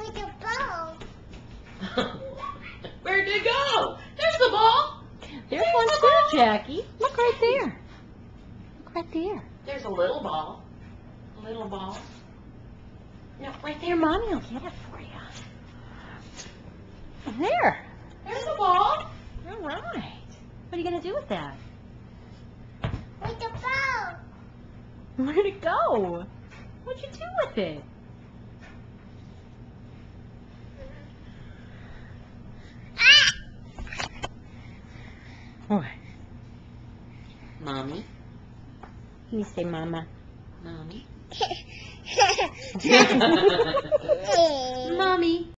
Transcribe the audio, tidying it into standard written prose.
Where'd it go? There's the ball. There's one too, Jackie. Look right there. Look right there. There's a little ball. A little ball. No, right Here, there. Mommy will get it for you. There. There's the ball. All right. What are you going to do with that? Where'd it go? What'd you do with it? What? Mommy. Can you say Mama? Mommy. Mommy.